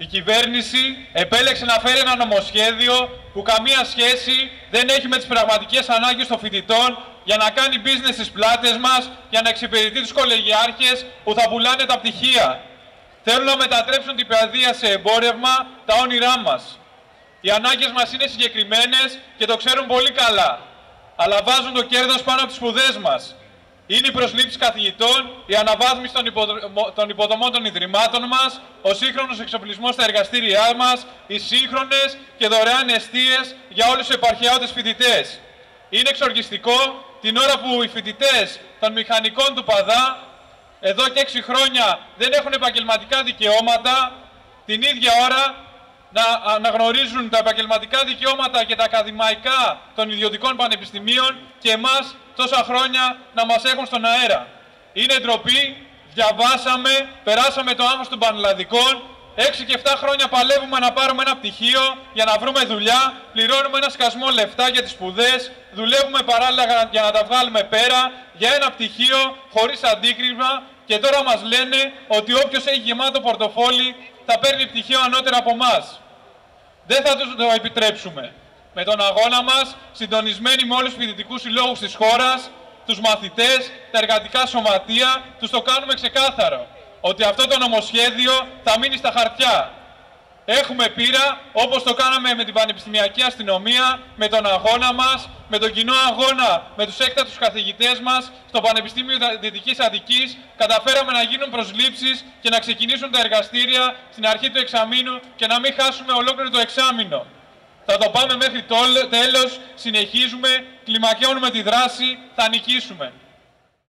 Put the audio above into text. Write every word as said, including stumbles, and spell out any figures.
Η κυβέρνηση επέλεξε να φέρει ένα νομοσχέδιο που καμία σχέση δεν έχει με τις πραγματικές ανάγκες των φοιτητών για να κάνει business στις πλάτες μας, για να εξυπηρετεί τους κολεγιάρχες που θα πουλάνε τα πτυχία. Θέλουν να μετατρέψουν την παιδεία σε εμπόρευμα τα όνειρά μας. Οι ανάγκες μας είναι συγκεκριμένες και το ξέρουν πολύ καλά, αλλά βάζουν το κέρδος πάνω από τις σπουδές μας. Είναι η προσλήψη καθηγητών, η αναβάθμιση των, υποδο... των υποδομών των ιδρυμάτων μας, ο σύγχρονος εξοπλισμός στα εργαστήριά μας, οι σύγχρονες και δωρεάν εστίες για όλους τους επαρχιώτες φοιτητές. Είναι εξοργιστικό την ώρα που οι φοιτητές των μηχανικών του Παδά εδώ και έξι χρόνια δεν έχουν επαγγελματικά δικαιώματα, την ίδια ώρα να αναγνωρίζουν τα επαγγελματικά δικαιώματα και τα ακαδημαϊκά των ιδιωτικών πανεπιστημίων και εμάς τόσα χρόνια να μας έχουν στον αέρα. Είναι ντροπή, διαβάσαμε, περάσαμε το άγχος των πανελλαδικών, έξι και εφτά χρόνια παλεύουμε να πάρουμε ένα πτυχίο για να βρούμε δουλειά, πληρώνουμε ένα σκασμό λεφτά για τις σπουδές, δουλεύουμε παράλληλα για να τα βγάλουμε πέρα, για ένα πτυχίο χωρίς αντίκρισμα και τώρα μας λένε ότι όποιος έχει γεμάτο πορτοφόλι θα παίρνει πτυχίο ανώτερα από εμάς. Δεν θα τους το επιτρέψουμε. Με τον αγώνα μας, συντονισμένοι με όλους τους φοιτητικούς συλλόγους της χώρας, τους μαθητές, τα εργατικά σωματεία, τους το κάνουμε ξεκάθαρο. Ότι αυτό το νομοσχέδιο θα μείνει στα χαρτιά. Έχουμε πείρα, όπως το κάναμε με την Πανεπιστημιακή Αστυνομία, με τον αγώνα μας, με τον κοινό αγώνα με τους έκτατους καθηγητές μας, στο Πανεπιστήμιο Δυτικής Αττικής, καταφέραμε να γίνουν προσλήψεις και να ξεκινήσουν τα εργαστήρια στην αρχή του εξαμήνου και να μην χάσουμε ολόκληρο το εξάμηνο. Θα το πάμε μέχρι το τέλος, συνεχίζουμε, κλιμακιώνουμε τη δράση, θα νικήσουμε.